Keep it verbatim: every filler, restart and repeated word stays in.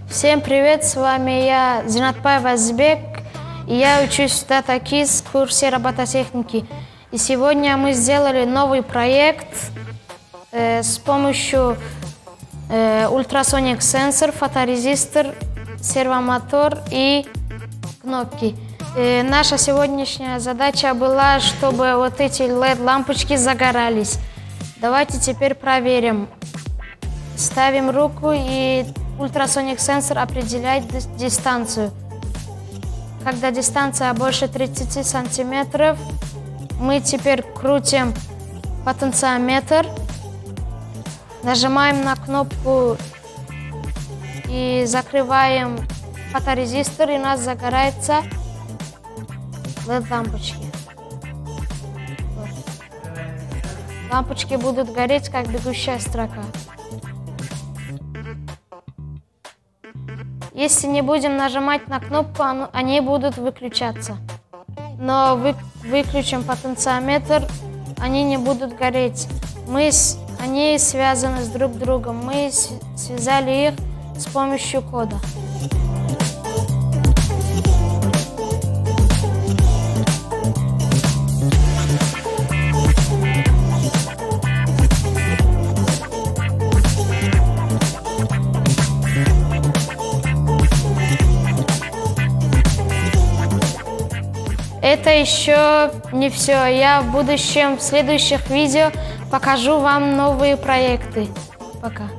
Всем привет, с вами я, Зинатбаев Азбек, и я учусь в DataKids в курсе робототехники. И сегодня мы сделали новый проект э, с помощью э, ультрасоник сенсор, фоторезистор, сервомотор и кнопки. Э, наша сегодняшняя задача была, чтобы вот эти эл и ди-лампочки загорались. Давайте теперь проверим. Ставим руку, и ультрасоник сенсор определяет дистанцию. Когда дистанция больше тридцати сантиметров, мы теперь крутим потенциометр, нажимаем на кнопку и закрываем фоторезистор, и у нас загораются эл и ди-лампочки. Вот. Лампочки будут гореть, как бегущая строка. Если не будем нажимать на кнопку, они будут выключаться. Но вы, выключим потенциометр, они не будут гореть. Мы с, они связаны с друг другом. Мы с, связали их с помощью кода. Это еще не все. Я в будущем, в следующих видео покажу вам новые проекты. Пока.